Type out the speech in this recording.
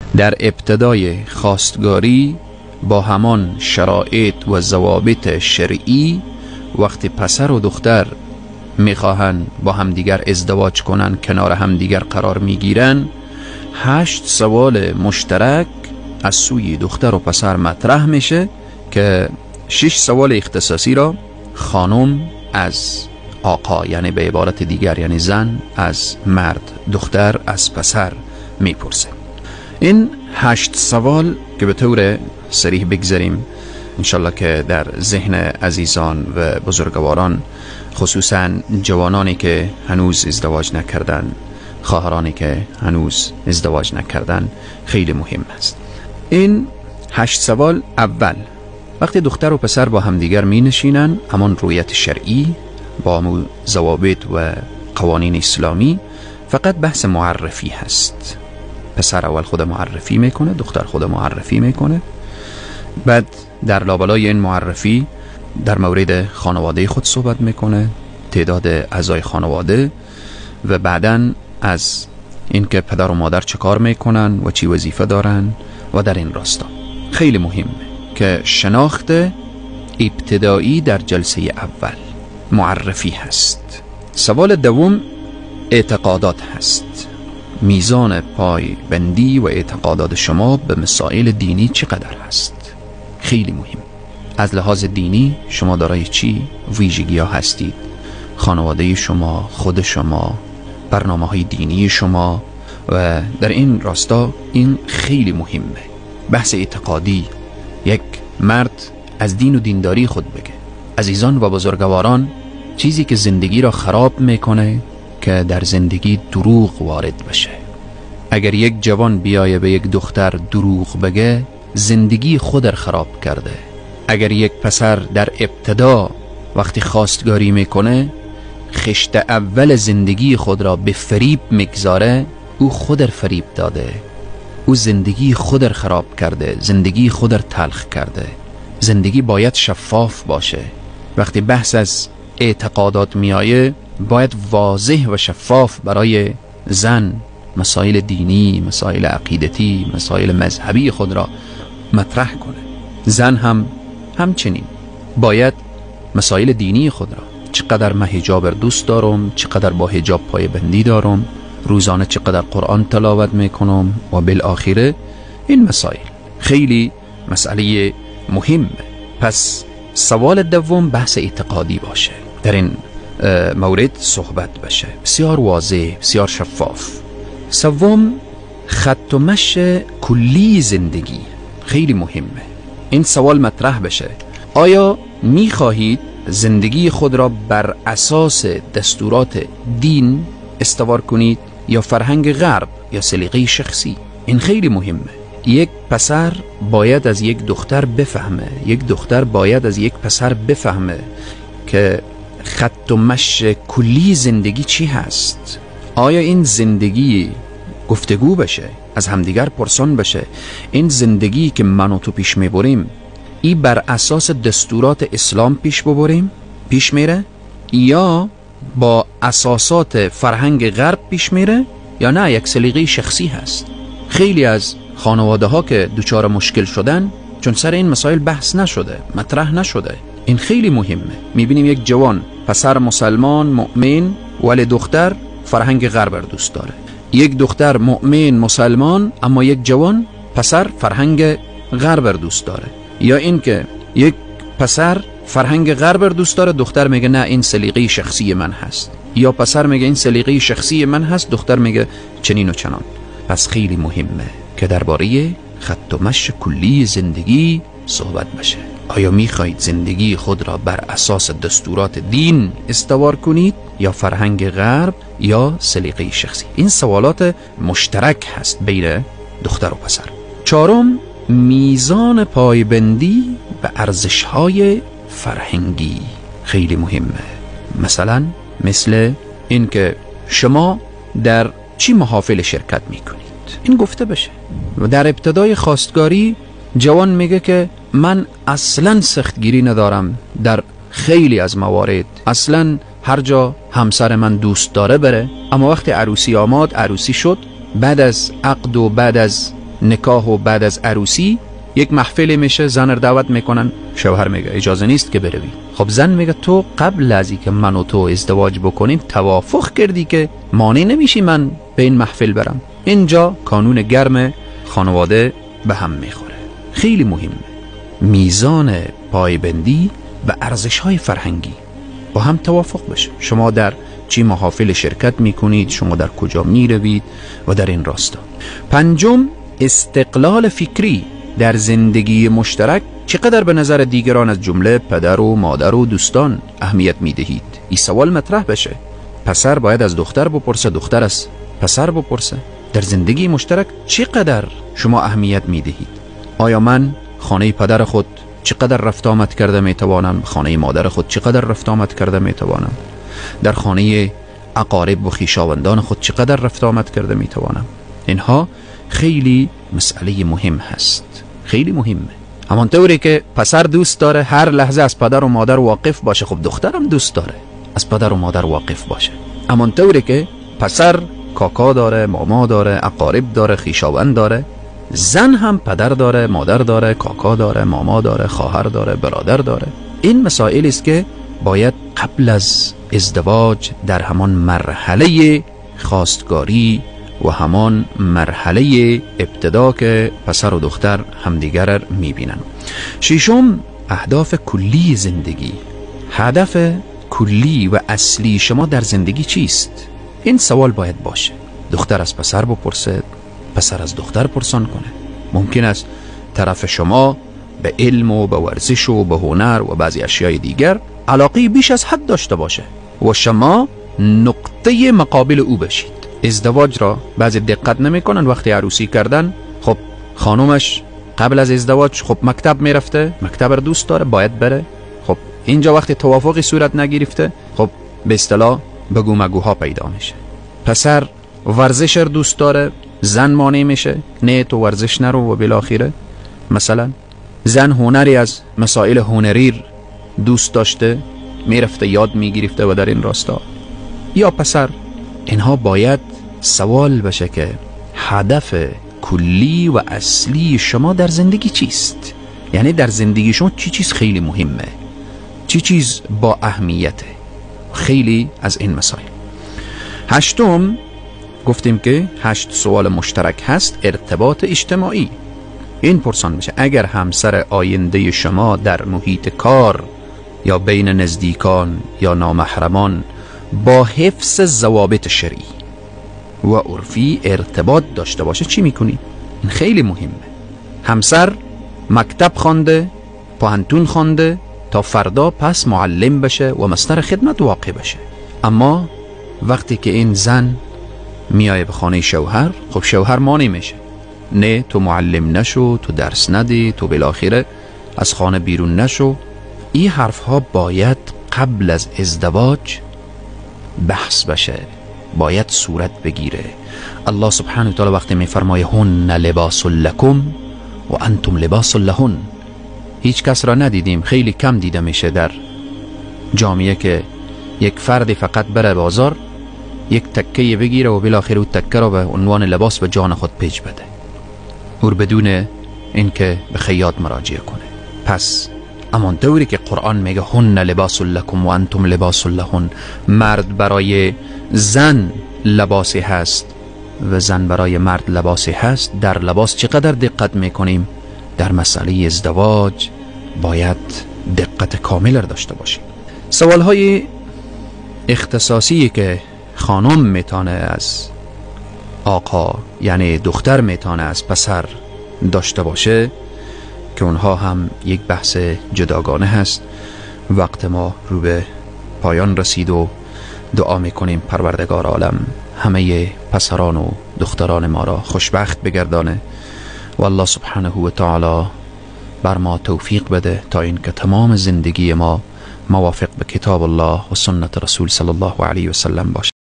در ابتدای خواستگاری با همان شرایط و ضوابط شرعی وقتی پسر و دختر میخواهن با همدیگر ازدواج کنن، کنار همدیگر قرار میگیرن، 8 سوال مشترک از سوی دختر و پسر مطرح میشه که 6 سوال اختصاصی را خانم از آقا، یعنی به عبارت دیگر یعنی زن از مرد، دختر از پسر میپرسه. این 8 سوال که به طور صریح بگذاریم انشالله که در ذهن عزیزان و بزرگواران، خصوصا جوانانی که هنوز ازدواج نکردن، خواهرانی که هنوز ازدواج نکردن، خیلی مهم است. این 8 سوال: اول، وقتی دختر و پسر با همدیگر می نشینن، همان رویت شرعی با ضوابط و قوانین اسلامی، فقط بحث معرفی هست. پسر اول خود معرفی میکنه، دختر خود معرفی میکنه، بعد در لابلای این معرفی در مورد خانواده خود صحبت میکنه، تعداد اعضای خانواده، و بعداً از اینکه پدر و مادر چه کار میکنن و چی وظیفه دارن. و در این راستا خیلی مهمه که شناخت ابتدایی در جلسه اول معرفی هست. سوال دوم اعتقادات هست. میزان پای بندی و اعتقادات شما به مسائل دینی چقدر هست؟ خیلی مهم. از لحاظ دینی شما دارای چی ویژگی ها هستید؟ خانواده شما، خود شما، برنامه های دینی شما. و در این راستا این خیلی مهمه. بحث اعتقادی، یک مرد از دین و دینداری خود بگه. عزیزان و بزرگواران، چیزی که زندگی را خراب میکنه که در زندگی دروغ وارد بشه. اگر یک جوان بیایه به یک دختر دروغ بگه، زندگی خود را خراب کرده. اگر یک پسر در ابتدا وقتی خواستگاری میکنه خشت اول زندگی خود را به فریب میگذاره، او خود را فریب داده، او زندگی خود را خراب کرده، زندگی خود را تلخ کرده. زندگی باید شفاف باشه. وقتی بحث از اعتقادات میایه باید واضح و شفاف برای زن مسائل دینی، مسائل عقیدتی، مسائل مذهبی خود را مطرح کنه. زن هم همچنین باید مسائل دینی خود را، چقدر من حجاب را دوست دارم، چقدر با حجاب پای بندی دارم، روزانه چقدر قرآن تلاوت میکنم، و بالاخره این مسائل خیلی مسئله مهمه. پس سوال دوم بحث اعتقادی باشه، در این مورد صحبت بشه، بسیار واضح، بسیار شفاف. سوم خط و مشی کلی زندگی، خیلی مهمه. این سوال مطرح بشه: آیا میخواهید زندگی خود را بر اساس دستورات دین استوار کنید یا فرهنگ غرب یا سلیقه شخصی؟ این خیلی مهمه. یک پسر باید از یک دختر بفهمه، یک دختر باید از یک پسر بفهمه که خط و مشی کلی زندگی چی هست. آیا این زندگی گفتگو بشه، از همدیگر پرسان بشه، این زندگی که من و تو پیش میبریم ای بر اساس دستورات اسلام پیش میره یا با اساسات فرهنگ غرب پیش میره، یا نه یک سلیقه شخصی هست؟ خیلی از خانواده ها که دچار مشکل شدن چون سر این مسائل بحث نشده، مطرح نشده. این خیلی مهمه. میبینیم یک جوان پسر مسلمان مؤمن ولی دختر فرهنگ غرب را دوست داره، یک دختر مؤمن مسلمان اما یک جوان پسر فرهنگ غرب را دوست داره، یا این که یک پسر فرهنگ غرب را دوست داره، دختر میگه نه این سلیقه شخصی من هست، یا پسر میگه این سلیقه شخصی من هست، دختر میگه چنین و چنان. پس خیلی مهمه که درباره خط و مشی کلی زندگی صحبت بشه. آیا میخواهید زندگی خود را بر اساس دستورات دین استوار کنید یا فرهنگ غرب یا سلیقه شخصی؟ این سوالات مشترک هست بین دختر و پسر. چهارم میزان پایبندی به ارزش‌های فرهنگی، خیلی مهمه. مثل این که شما در چی محافل شرکت میکنید، این گفته بشه. و در ابتدای خواستگاری جوان میگه که من اصلا سختگیری ندارم در خیلی از موارد، اصلا هر جا همسر من دوست داره بره، اما وقتی عروسی آماد، عروسی شد، بعد از عقد و بعد از نکاح و بعد از عروسی یک محفل میشه، زن رو دعوت میکنن، شوهر میگه اجازه نیست که بروی. خب زن میگه تو قبل از اینکه من و تو ازدواج بکنیم توافق کردی که مانع نمیشی من به این محفل برم. اینجا قانون گرم خانواده به هم میخوره. خیلی مهمه میزان پایبندی و ارزش‌های فرهنگی با هم توافق بشه. شما در چی محافل شرکت میکنید، شما در کجا میروید و در این راستا. پنجم، استقلال فکری در زندگی مشترک چقدر به نظر دیگران از جمله پدر و مادر و دوستان اهمیت میدهید. این سوال مطرح بشه. پسر باید از دختر بپرسه، دختر از پسر بپرسه. در زندگی مشترک چقدر شما اهمیت میدهید؟ آیا من خانه پدر خود چقدر رفت آمد کرده میتوانم؟ خانه مادر خود چقدر رفت آمد کرده میتوانم؟ در خانه اقارب و خویشاوندان خود چقدر رفت آمد کرده میتوانم؟ اینها خیلی مسئله مهم هست، خیلی مهمه. همانطوری که پسر دوست داره هر لحظه از پدر و مادر واقف باشه، خب دخترم دوست داره از پدر و مادر واقف باشه. همانطوری که پسر کاکا داره، ماما داره، اقارب داره، خویشاوند داره، زن هم پدر داره، مادر داره، کاکا داره، ماما داره، خواهر داره، برادر داره. این مسائل است که باید قبل از ازدواج در همان مرحله خواستگاری و همان مرحله ابتدا که پسر و دختر همدیگر را میبینن. ششم، اهداف کلی زندگی. هدف کلی و اصلی شما در زندگی چیست؟ این سوال باید باشه. دختر از پسر بپرسه، پسر از دختر پرسان کنه. ممکن است طرف شما به علم و به ورزش و به هنر و بعضی اشیای دیگر علاقه بیش از حد داشته باشه و شما نقطه مقابل او بشید. ازدواج را بعضی دقت نمیکنن. وقتی عروسی کردن، خب خانومش قبل از ازدواج خب مکتب میرفته، مکتب را دوست داره، باید بره. خب اینجا وقتی توافقی صورت نگرفته، خب به اصطلاح بگو مگوها پیدا میشه. پسر ورزش را دوست داره، زن مانع میشه، نه تو ورزش نرو. و بالاخره مثلا زن هنری از مسائل هنری دوست داشته، میرفته یاد میگرفته و در این راستا. یا پسر. اینها باید سوال بشه که هدف کلی و اصلی شما در زندگی چیست؟ یعنی در زندگی شما چی چیز خیلی مهمه، چی چیز با اهمیته؟ خیلی از این مسائل. هشتم، گفتیم که 8 سوال مشترک هست. ارتباط اجتماعی. این پرسان میشه اگر همسر آینده شما در محیط کار یا بین نزدیکان یا نامحرمان با حفظ ضوابط شرعی و عرفی ارتباط داشته باشه چی میکنی؟ این خیلی مهمه. همسر مکتب خوانده، پانتون خوانده تا فردا پس معلم بشه و مستر خدمت واقع بشه. اما وقتی که این زن میایه به خانه شوهر، خب شوهر مانع میشه، نه تو معلم نشو، تو درس ندی، تو بالاخره از خانه بیرون نشو. این حرف ها باید قبل از ازدواج بحث بشه، باید صورت بگیره. الله سبحانه و تعالی وقتی میفرمایه هن لباس لکم و انتم لباس لهن، هیچ کس را ندیدیم، خیلی کم دیده میشه در جامعه که یک فردی فقط بره بازار یک تکه بگیره و بالاخره اون تکه را به عنوان لباس به جان خود پیچ بده اور بدون اینکه به خیاط مراجعه کنه. پس اما طوری که قرآن میگه هن لباس لکم و انتم لباس لهن، مرد برای زن لباسی هست و زن برای مرد لباسی هست. در لباس چقدر دقت میکنیم؟ در مسئله ازدواج باید دقت کامل را داشته باشیم. سوالهای اختصاصی که خانم میتونه از آقا یعنی دختر میتونه از پسر داشته باشه که اونها هم یک بحث جداگانه هست. وقت ما رو به پایان رسید و دعا میکنیم پروردگار عالم همه پسران و دختران ما را خوشبخت بگردانه و الله سبحانه و تعالی بر ما توفیق بده تا این که تمام زندگی ما موافق به کتاب الله و سنت رسول صلی الله علیه و سلم باشه.